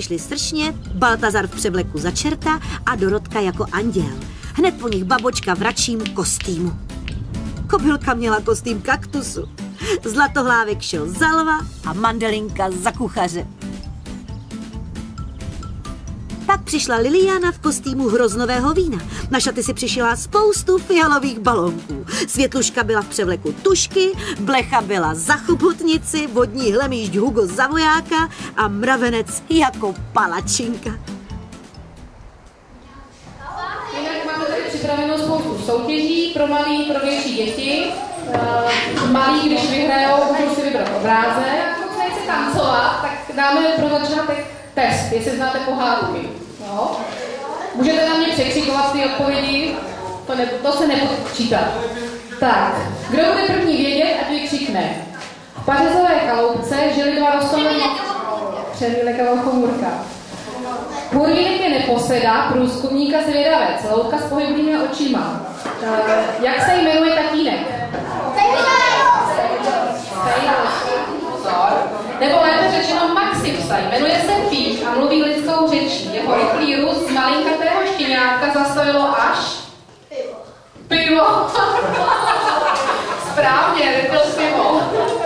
přišli sršně, Baltazar v převleku za čerta a Dorotka jako anděl. Hned po nich babočka v račím kostýmu. Kobylka měla kostým kaktusu, Zlatohlávek šel za lva a Mandelinka za kuchaře. Pak přišla Liliana v kostýmu hroznového vína. Na šaty si přišila spoustu fialových balónků. Světluška byla v převleku tušky, Blecha byla za chobotnici, vodní hlemýšť Hugo za vojáka a mravenec jako palačinka. Jinak máme tady připravenou spoustu soutěží pro malý, pro větší děti. Malí, když vyhrajou, můžou si vybrat obrázek. Pokud nechci tancovat, tak dáme pro začátek test, jestli znáte pohádky. No. Můžete na mě překřikovat ty odpovědi, to se nebude počítat. Tak, kdo bude první vědět, ať vykřikne. V pařezové chaloupce žili dva rostomilí... Přemílek a Velchomůrka. Hurvínek je neposeda, průzkumníka zvědavec, loutka s pohyblými očima. Jak se jmenuje tatínek? Nebo lépe řečeno Maxim Staj. Jmenuje se Píš a mluví lidskou řečí. Jeho rychlý růst z malinkatého štěňátka zastavilo až... Pivo. Správně, vypil pivo.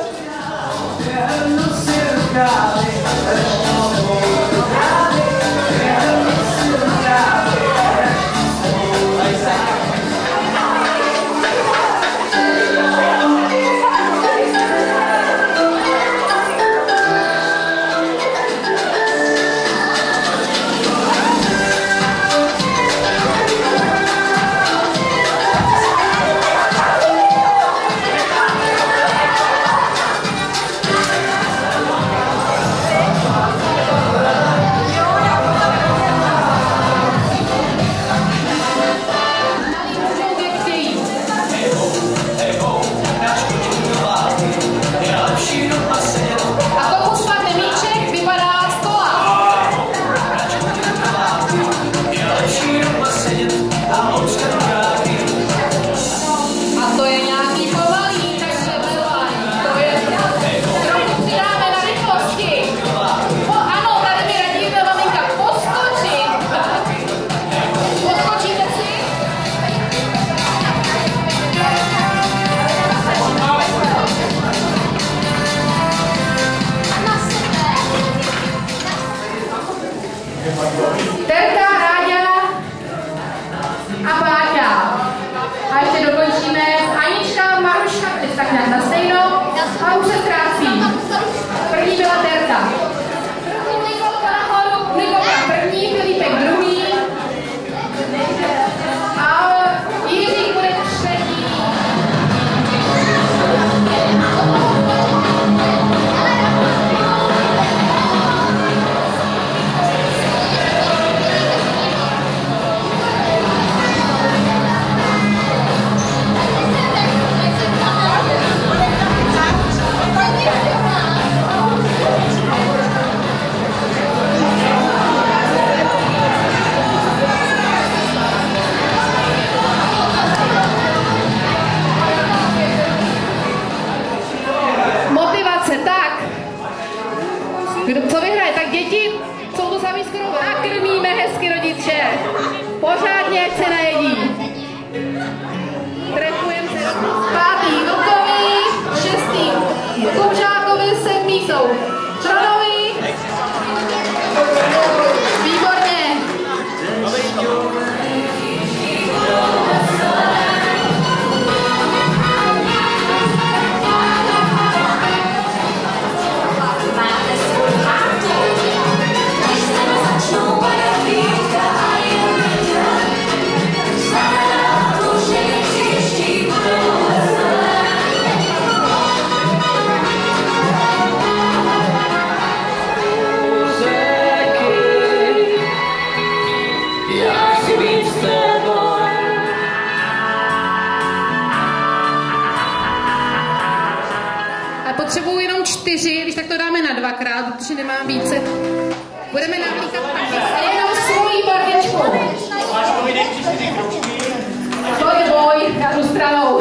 Terka, Ráďa a Páťa. A ještě dokončíme Anička, Maruška, teď tak nějak na stejno a už se ztrácí. První byla Terka. Nikola první, Filipek druhý. A Jiří bude třetí. Co vyhraje? Tak děti jsou to sami skoro. Nakrmíme hezky rodiče. Pořádně, ať se najedí. Trefujeme se. Pátý Vlkovi, šestý Kubžákovi, sedmý jsou Tronovi. Výborně. Potřebuju jenom 4, když tak to dáme na 2krát, protože nemám více. Budeme navlíkat jenom svojí barvičku. To je boj, já jdu stranou.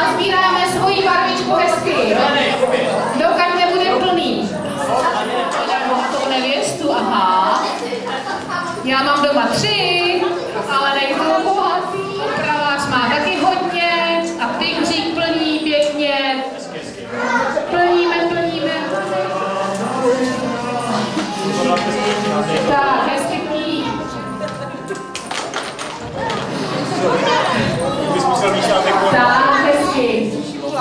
Nazbíráme svojí barvičku hezky, dokud nebude plný. Já mám doma 3, ale nejsou bohatý. Pravář má taky hodně a tygřík plní pěkně. Plníme. Tak, hezky plní. Tak, hezky.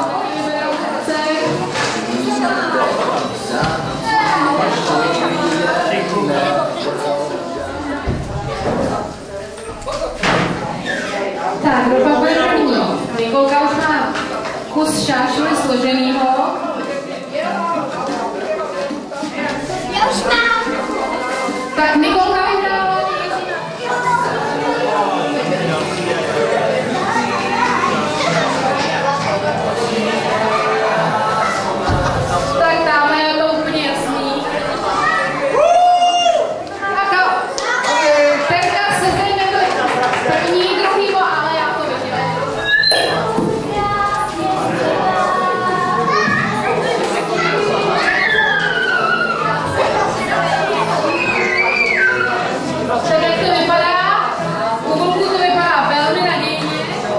Tak, doba bude první. Nikolka už má kus šášů složenýho. Já už mám. Tak Nikolka vyhrála. Tak dáme, je to úplně jasný. Tak Terka se zřejmě to první, druhý, ale já to vidím. Tak jak to vypadá? U vlku to vypadá velmi nadějně.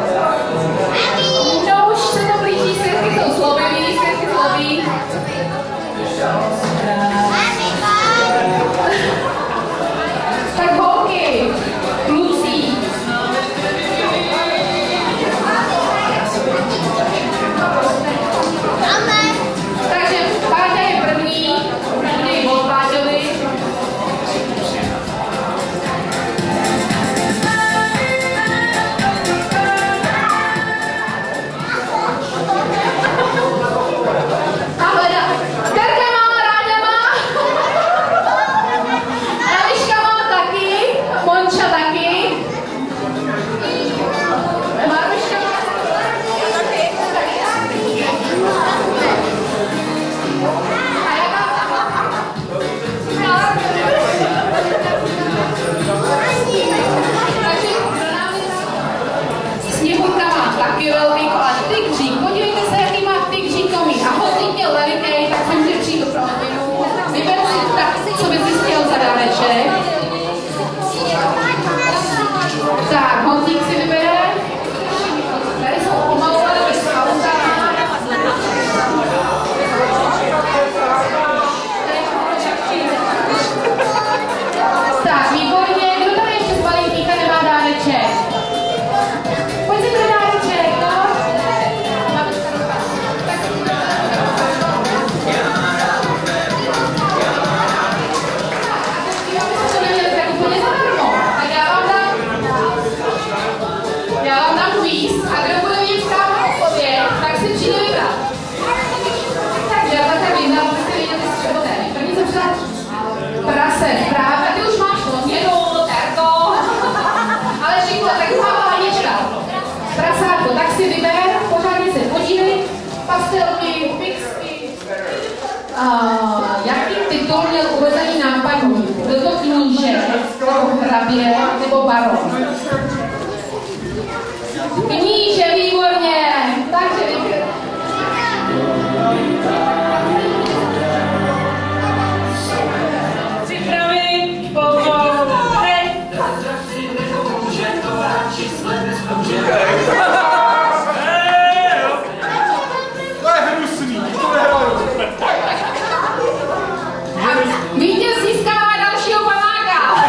No už se to blíží, světky jsou zlobivý, světky zlobí. Tak holky, kluci. Takže Páťa je první, první od Páťovi. Terka má, Ráďa má. Eliška má taky, Monča taky. Marviška má taky. A jaká? Takže Sněhurka má taky velký, ale tygřík, podívejte se, jaký má tygřík komí. A hodně měl veliký, tak se může přijít do prohlinu. Vyber si tak, co by si chtěl za dáreček. Tak, Honzík si vybere. Tady jsou pomalované bez auta. Tak, výborně. Kdo tady ještě z malinkýka nemá dáreček? Pojď si pro dáreček, no. Tak já vám dám kvíz a kdo bude vidět správnou odpověď, tak si přijde vybrat. Takže já takhle vím, abyste viděli z čeho ten. První se přidá prase, právě, ty už máš odměnu, Terko. Ale Šiklo, tak má Vánička. Prasátko, tak si vyber, pořádně se podívej, pastelky, pixky. Jaký titul měl uvedený nápadník? Byl to kníže, nebo hrabě, nebo baron? Kníže, výborně! Takže vyber. Připravit, povolej! To je hnusný, to nehraju. Vítěz získává dalšího panáka.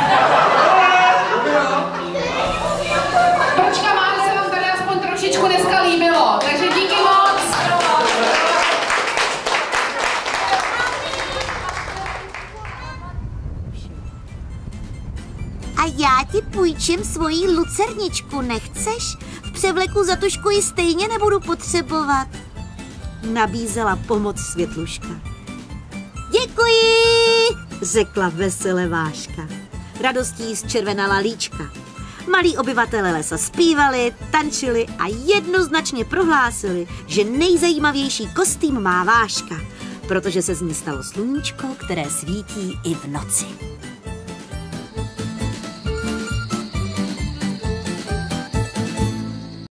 Pročka, máte se vám tady aspoň trošičku dneska líbilo, takže díky moc. A já ti půjčím svoji lucerničku, nechceš? V převleku za tušku ji stejně nebudu potřebovat. Nabízela pomoc Světluška. Děkuji, řekla vesele Váška. Radostí zčervenala líčka. Malí obyvatelé lesa zpívali, tančili a jednoznačně prohlásili, že nejzajímavější kostým má Váška, protože se z ní stalo sluníčko, které svítí i v noci.